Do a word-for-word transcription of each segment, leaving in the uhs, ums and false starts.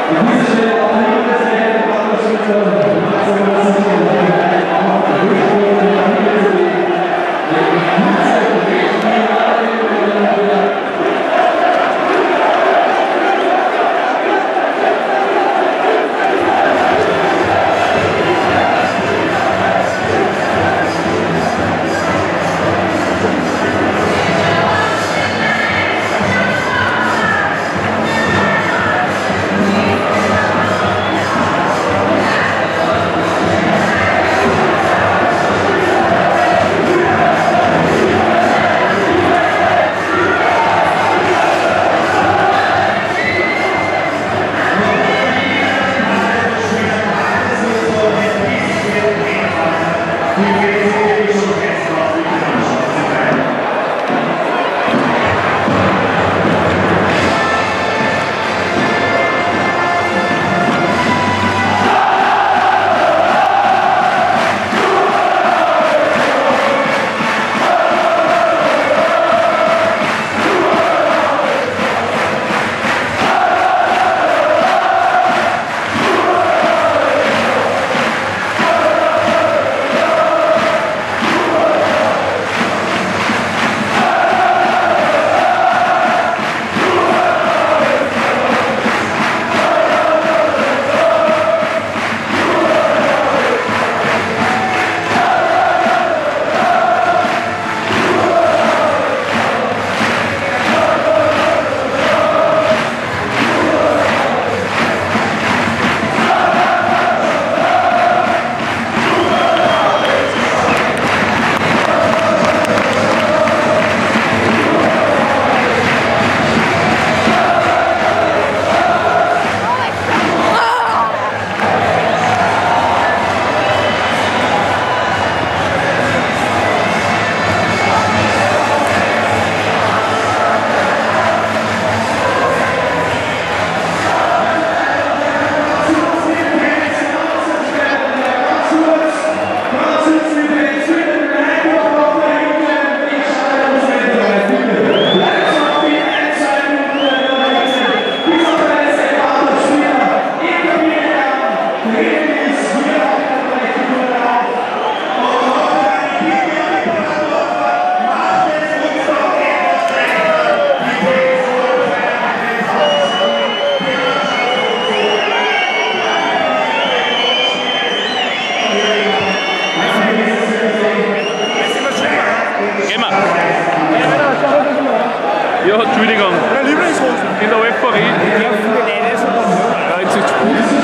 Ja, Entschuldigung. Meine Lieblingshosen. In der Euphorie. Ja, ja, jetzt ist gut.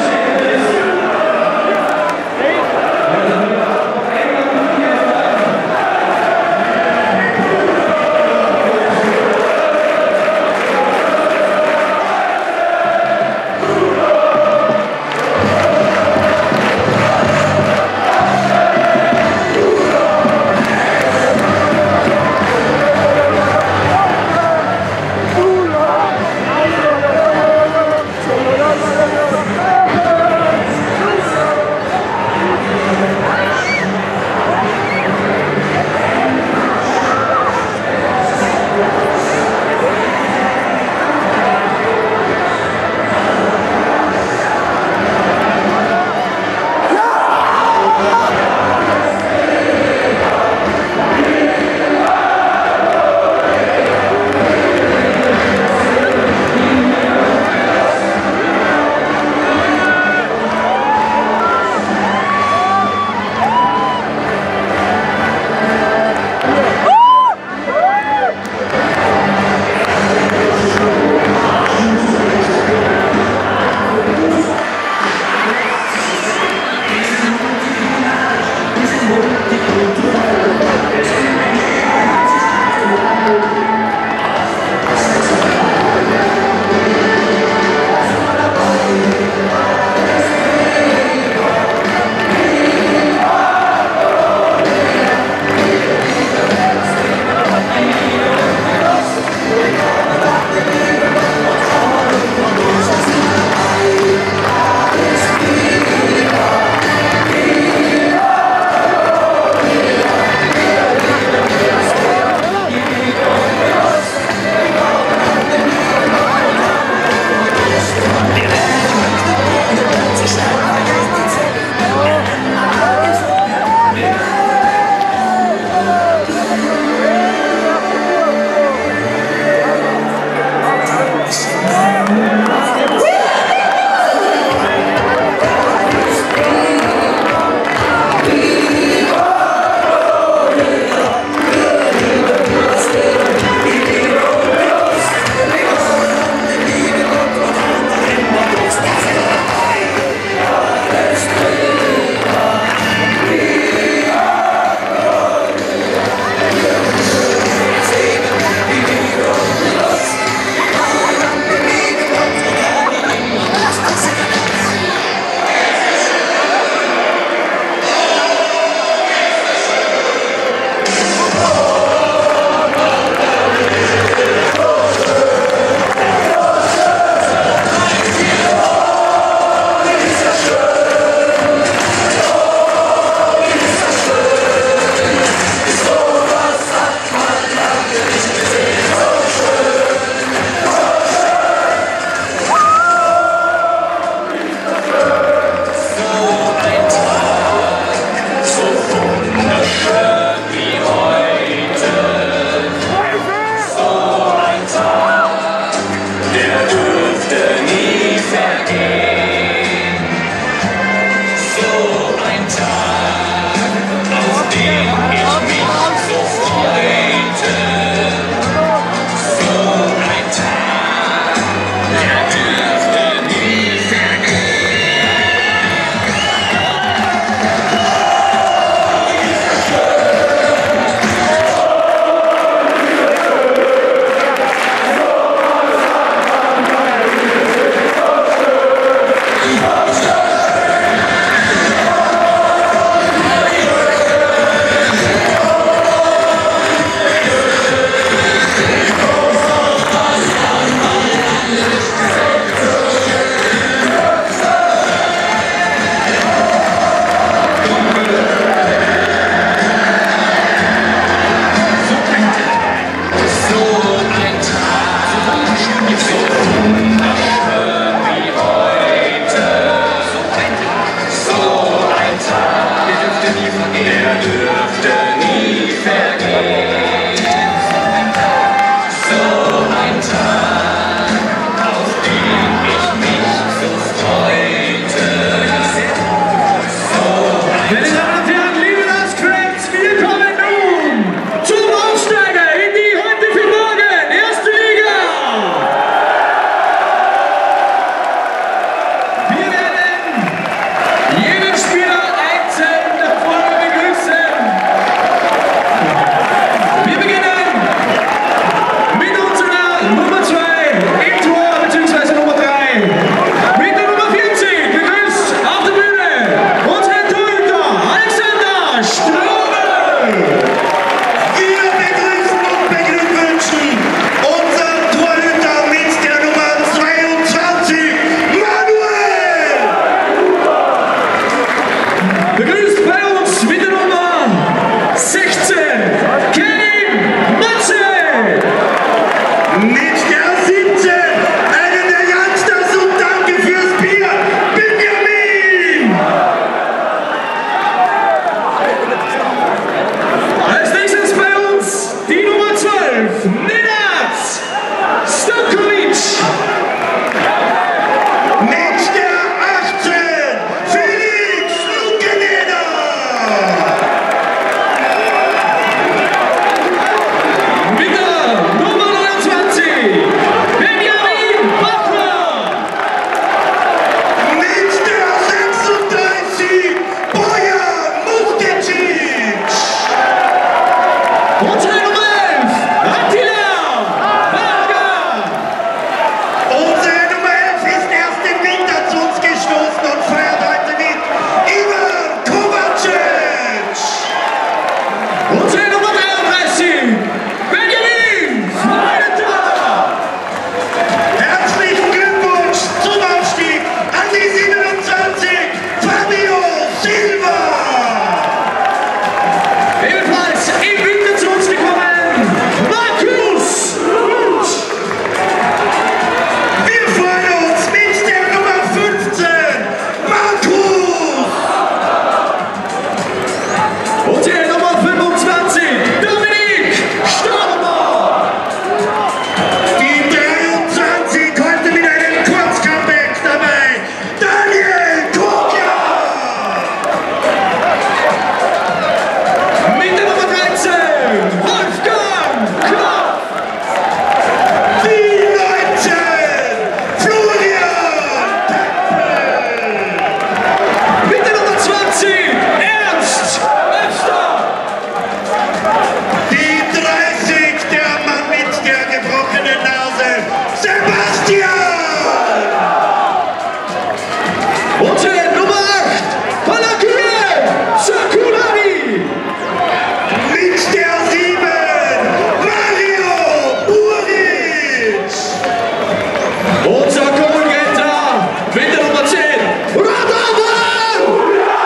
Unsere Nummer acht, Palaküre Sakurari. Mit der sieben, Mario Buric. Unser Konkurrenter mit der Nummer zehn, Radovan.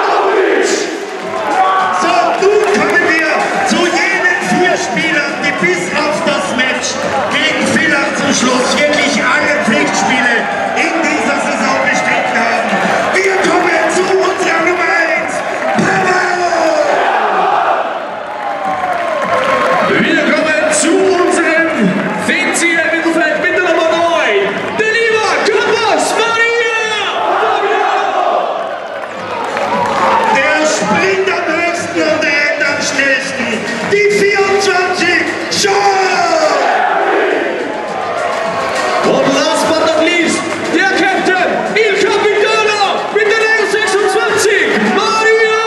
So, nun kommen wir zu jenen vier Spielern, die bis auf das Match gegen Villach zum Schluss wirklich alle Pflichtspiele in dieser Saison bestritten haben. Wir kommen zu unserer Nummer eins, Pavaro. Wir kommen zu unserem Fenzier im Mittelfeld mit der Nummer neun, der liebe Campos Maria. Der Sprint am höchsten und der End am schnellsten, die vierundzwanzig, Sean. Und last but not least, der Captain, Il Capitano mit der Nummer sechsundzwanzig, Maria.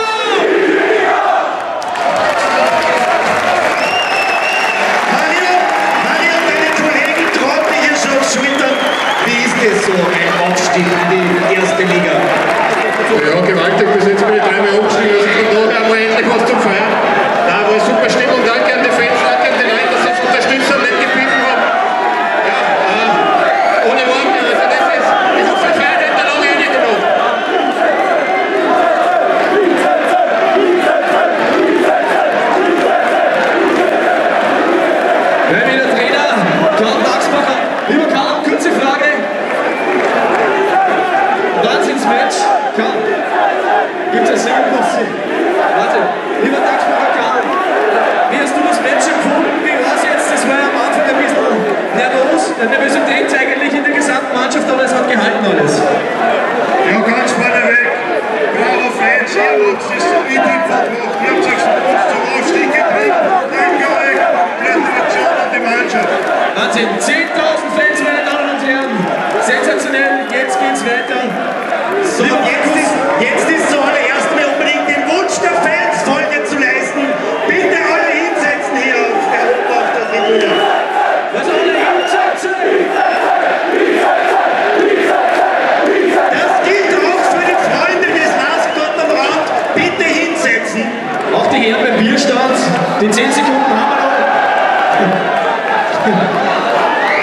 Mario, Mario, deine Kollegen trauen dich hier schon auf Schultern. Wie ist es so, ein Aufstieg in die erste Liga? Ja, gewaltig, bis jetzt bin ich dreimal umgestiegen, also von daher haben wir endlich was zum Feiern. Da war super Stimmung, danke an die Fans, danke an die Leute, dass sie uns unterstützt haben, nicht gepfiffen haben. Ja, äh, ohne Worte, also das ist, ich hoffe, ich feiere nicht lange eh nicht genug. Wer wieder Trainer? Karl Daxmacher. Lieber Karl, kurze Frage. Wahnsinnsmatch. Karl, gibt es ein Segen? Warte, lieber Daxmacher Karl, wie hast du das Match empfunden? Wie war es jetzt? Das war ja am Anfang ein bisschen nervös, Nervosität eigentlich in der gesamten Mannschaft, aber es hat gehalten alles. Ja, ganz vorneweg, bravo Fans, ihr habt uns das so richtig verbracht. Ihr habt uns zum Aufstieg gebracht. Danke euch, Gratulation an die Mannschaft. Wahnsinn, zehntausend Fans, meine Damen und Herren. Sensationell, jetzt geht's weiter. So, Jetzt ist, jetzt ist zuallererst mir unbedingt dem Wunsch der Fans Folge zu leisten. Bitte alle hinsetzen hier auf der, auf der Tribüne. was soll der hinsetzen? Das gilt auch für die Freunde des Last dort am Rand. Bitte hinsetzen. Auch die Herren beim Bierstand, die zehn Sekunden haben wir noch.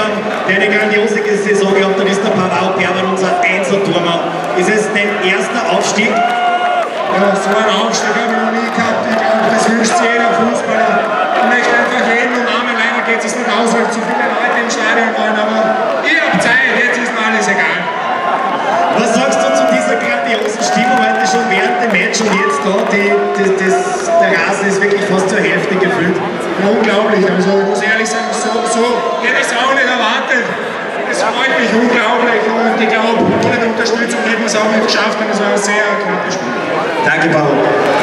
haben, der eine grandiose Saison gehabt hat, ist der Pavao Perwan, unser Einser-Tormann. Ist es dein erster Aufstieg? Ja, so einen Aufstieg habe ich noch nie gehabt. Ich glaube, das wünscht sich jeder Fußballer. Ich möchte einfach jeden umarmen, leider geht es nicht aus, weil zu viele Leute im Stadion wollen, aber ich habe Zeit, jetzt ist mir alles egal. Was sagst du zu dieser grandiosen Stimmung heute schon während dem Match und jetzt da? Die, die, das, der Rasen ist wirklich fast zur Hälfte gefüllt. Ja, unglaublich, also ich muss ehrlich sagen, so, so hätte ich es auch nicht erwartet. Es freut mich unglaublich und ich glaube, ohne die Unterstützung hätten wir es auch nicht geschafft und es war ein sehr knappes Spiel. Danke, Paul.